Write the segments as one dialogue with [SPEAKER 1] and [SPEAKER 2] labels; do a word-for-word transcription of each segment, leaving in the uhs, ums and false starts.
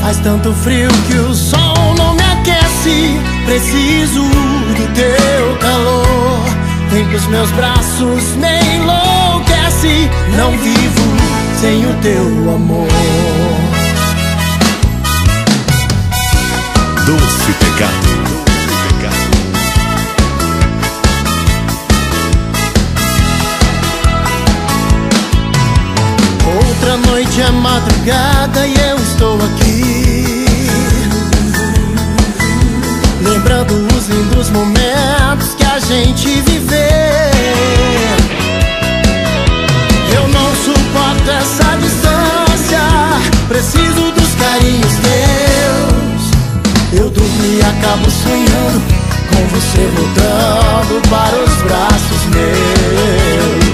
[SPEAKER 1] Faz tanto frio que o sol não me aquece. Preciso do teu calor. Vem pros meus braços, me enlouquece. Não vivo sem o teu amor.
[SPEAKER 2] Doce Pecado.
[SPEAKER 1] Outra noite é madrugada e eu estou aqui, lembrando os lindos momentos que a gente viveu. Eu não suporto essa distância, preciso dos carinhos teus. Eu durmo e acabo sonhando com você voltando para os braços meus.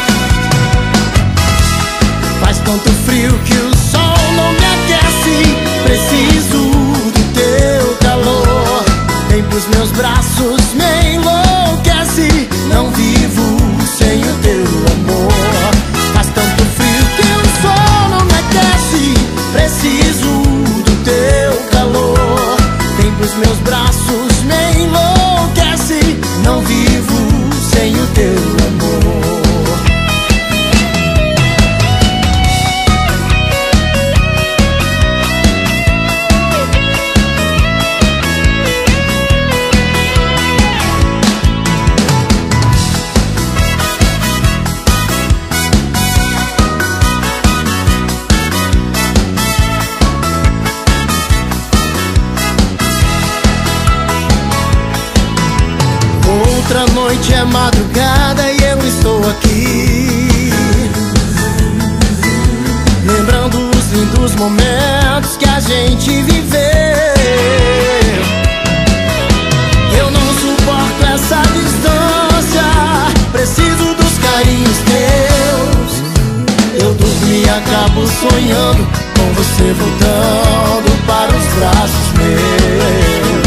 [SPEAKER 1] Faz tanto frio que o sol não me aquece. Preciso do teu calor. Vem pros meus braços, me enlouquece. Não vivo sem o teu amor. Faz tanto frio que o sol não me aquece. Preciso do teu calor. Vem pros meus braços, me enlouquece. Não vivo sem o teu amor. Outra noite é madrugada e eu estou aqui, lembrando os lindos momentos que a gente viveu. Eu não suporto essa distância, preciso dos carinhos teus. Eu durmo e acabo sonhando com você voltando para os braços meus.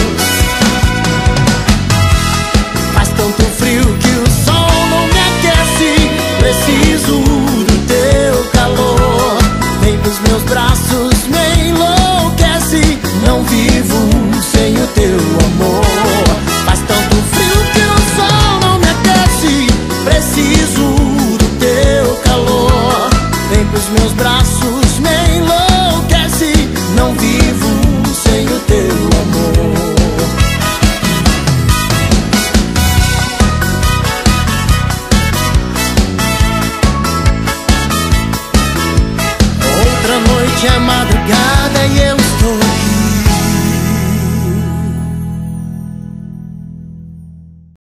[SPEAKER 1] Tanto frio que o sol não me aquece. Preciso do teu calor. Vem pros meus braços, me enlouquece. Não vivo sem o teu amor. Faz tanto frio que o sol não me aquece. Preciso do teu calor. Vem pros meus braços, me enlouquece. Não vivo sem o teu amor. Outra noite é madrugada